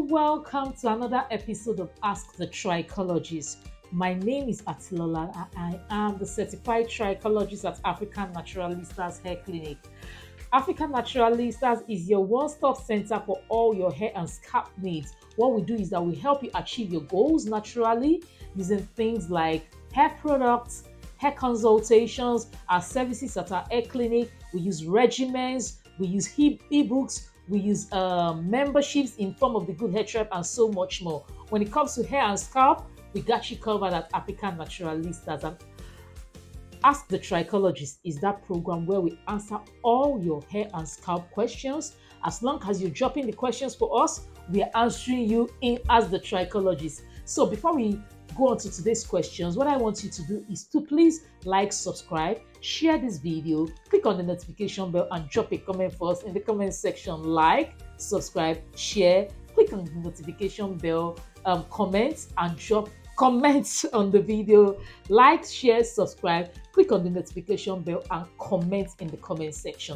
welcome to another episode of Ask the Trichologist. My name is Atilola and I am the certified trichologist at African Naturalistas Hair Clinic. African Naturalistas is your one-stop center for all your hair and scalp needs. What we do is that we help you achieve your goals naturally using things like hair products, hair consultations, our services at our hair clinic. We use regimens, we use ebooks, we use memberships in form of the Good Hair Tribe and so much more. When it comes to hair and scalp, we got you covered at African Naturalistas. And Ask the Trichologist is that program where we answer all your hair and scalp questions. As long as you're dropping the questions for us, we are answering you in Ask the Trichologist. So before we go on to today's questions, what I want you to do is to please like, subscribe, share this video, click on the notification bell and drop a comment for us in the comment section. Like, subscribe, share, click on the notification bell, comment and drop comments on the video. Like, share, subscribe, click on the notification bell and comment in the comment section.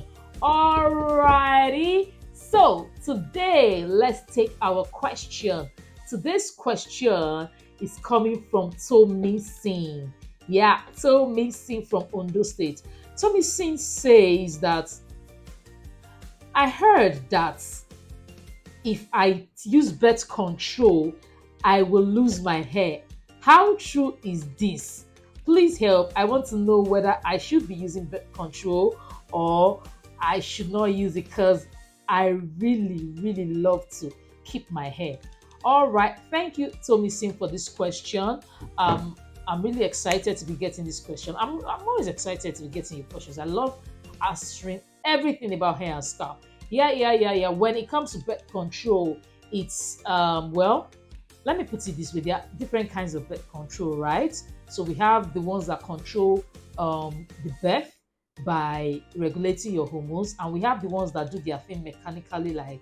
Alrighty, so today let's take our question. Today's question is coming from Tommy Singh. Yeah, Tommy Singh from Ondo State. Tommy Singh says that I heard that if I use birth control, I will lose my hair. How true is this? Please help. I want to know whether I should be using birth control or I should not use it because I really love to keep my hair. All right, thank you, Tommy Singh, for this question. I'm really excited to be getting this question. I'm always excited to be getting your questions. I love answering everything about hair and scalp. Yeah. When it comes to birth control, it's well, let me put it this way: there are different kinds of birth control, right? So we have the ones that control the birth by regulating your hormones, and we have the ones that do their thing mechanically, like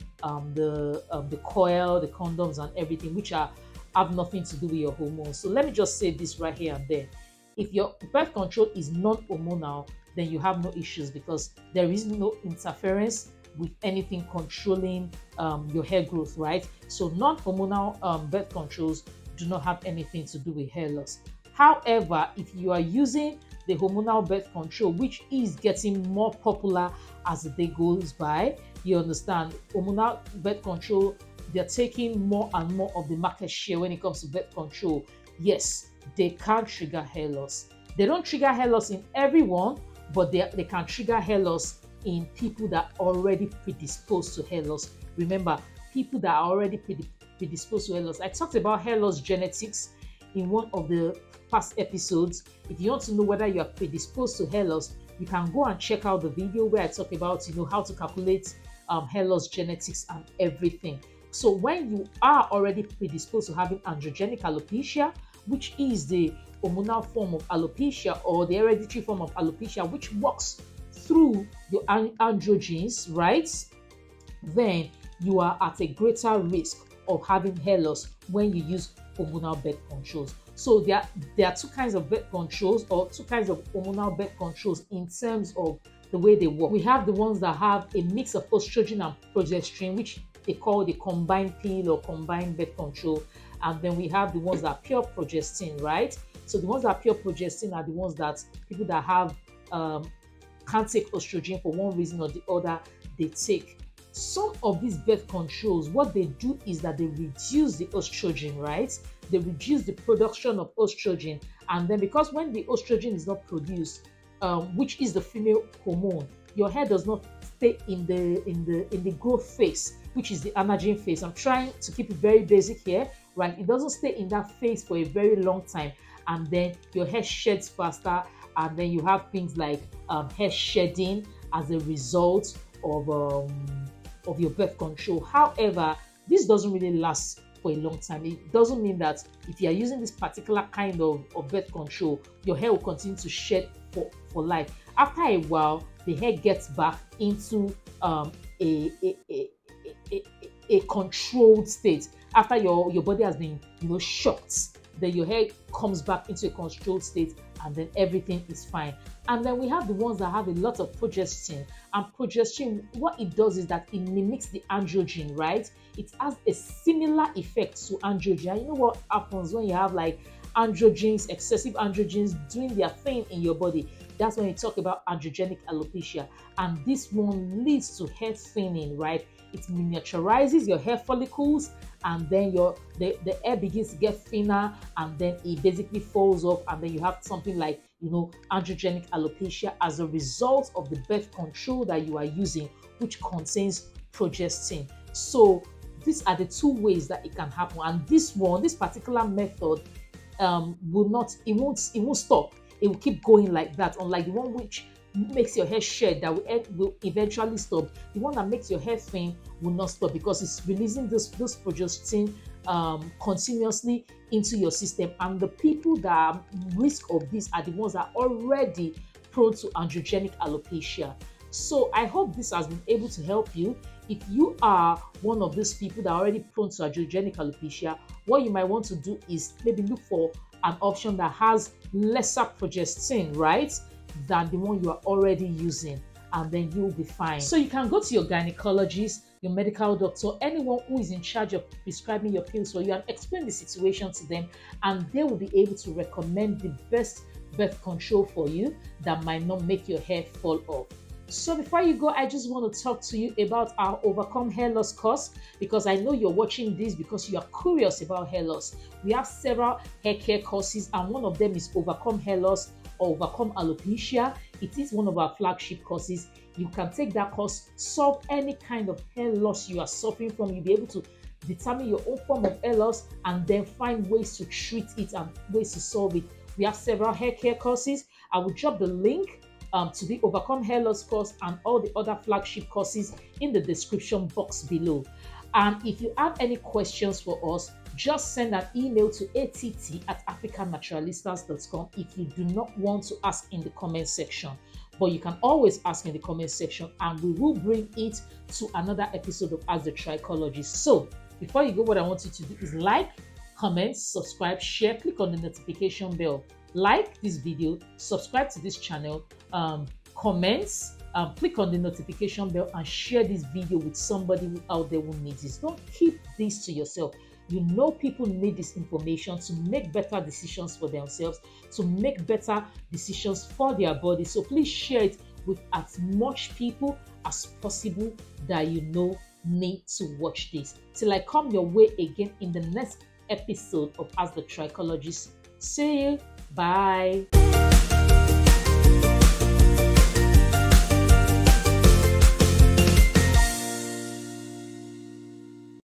the coil, the condoms and everything, which have nothing to do with your hormones. So let me just say this right here and there. If your birth control is non-hormonal, then you have no issues because there is no interference with anything controlling your hair growth, right? So non-hormonal birth controls do not have anything to do with hair loss. However, if you are using the hormonal birth control, which is getting more popular as the day goes by, you understand, hormonal birth control, they're taking more and more of the market share when it comes to birth control. Yes, they can trigger hair loss. They don't trigger hair loss in everyone, but they can trigger hair loss in people that are already predisposed to hair loss. Remember, people that are already predisposed to hair loss. I talked about hair loss genetics in one of the past episodes. If you want to know whether you are predisposed to hair loss, you can go and check out the video where I talk about, how to calculate hair loss genetics and everything. So when you are already predisposed to having androgenic alopecia, which is the hormonal form of alopecia or the hereditary form of alopecia, which works through your androgens, right? Then you are at a greater risk of having hair loss when you use hormonal birth controls. So there are two kinds of birth controls or two kinds of hormonal birth controls in terms of the way they work. We have the ones that have a mix of estrogen and progesterone, which they call the combined pill or combined birth control. And then we have the ones that are pure progestin, right? So the ones that are pure progestin are the ones that people that have can't take estrogen for one reason or the other, they take. Some of these birth controls, what they do is that they reduce the estrogen, right? They reduce the production of estrogen, and then because when the estrogen is not produced, which is the female hormone, your hair does not stay in the growth phase, which is the anagen phase. I'm trying to keep it very basic here, right? It doesn't stay in that phase for a very long time, and then your hair sheds faster, and then you have things like hair shedding as a result of your birth control. However, this doesn't really last for a long time. It doesn't mean that if you are using this particular kind of birth control, your hair will continue to shed for life. After a while, the hair gets back into a controlled state. After your body has been shocked, then your hair comes back into a controlled state, and then everything is fine. And then we have the ones that have a lot of progestin. And progestin, what it does is that it mimics the androgen, right? It has a similar effect to androgen. And you know what happens when you have like androgens, excessive androgens doing their thing in your body? That's when you talk about androgenic alopecia. And this one leads to hair thinning, right? It miniaturizes your hair follicles, and then the hair begins to get thinner, and then it basically falls off, and then you have something like, you know, androgenic alopecia as a result of the birth control that you are using, which contains progestin. So these are the two ways that it can happen. And this particular method it won't stop. It will keep going like that, unlike the one which makes your hair shed that will eventually stop. The one that makes your hair thin will not stop, because it's releasing this progestin continuously into your system. And the people that are at risk of this are the ones that are already prone to androgenic alopecia. So I hope this has been able to help you. If you are one of these people that are already prone to androgenic alopecia, what you might want to do is maybe look for an option that has lesser progestin, right, than the one you are already using, and then you'll be fine. So you can go to your gynecologist, your medical doctor, anyone who is in charge of prescribing your pills for you, and explain the situation to them, and they will be able to recommend the best birth control for you that might not make your hair fall off. So before you go, I just want to talk to you about our Overcome Hair Loss course, because I know you're watching this because you are curious about hair loss. We have several hair care courses, and one of them is Overcome Hair Loss or Overcome Alopecia. It is one of our flagship courses. You can take that course, solve any kind of hair loss you are suffering from. You'll be able to determine your own form of hair loss and then find ways to treat it and ways to solve it. We have several hair care courses. I will drop the link to the Overcome Hair Loss course and all the other flagship courses in the description box below. And if you have any questions for us, just send an email to att@africannaturalistas.com if you do not want to ask in the comment section. But you can always ask in the comment section, and we will bring it to another episode of Ask the Trichologist. So before you go, what I want you to do is like, comment, subscribe, share, click on the notification bell. Like this video, subscribe to this channel, comments, click on the notification bell, and share this video with somebody out there who needs this. Don't keep this to yourself. You know people need this information to make better decisions for themselves, to make better decisions for their body. So please share it with as much people as possible that you know need to watch this. Till I come your way again in the next episode of Ask the Trichologist. See you. Bye.